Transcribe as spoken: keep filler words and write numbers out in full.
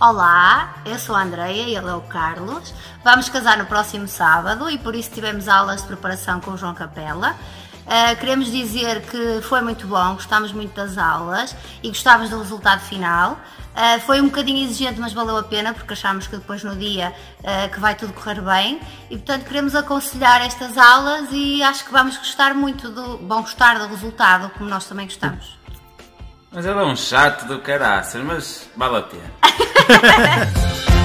Olá, eu sou a Andreia e ele é o Carlos. Vamos casar no próximo sábado e por isso tivemos aulas de preparação com o João Capela. Uh, queremos dizer que foi muito bom, gostámos muito das aulas e gostávamos do resultado final. Uh, foi um bocadinho exigente, mas valeu a pena porque achámos que depois no dia uh, que vai tudo correr bem e portanto queremos aconselhar estas aulas e acho que vamos gostar muito do, vão gostar do resultado como nós também gostamos. Mas ele é um chato do caraças, mas vale a pena.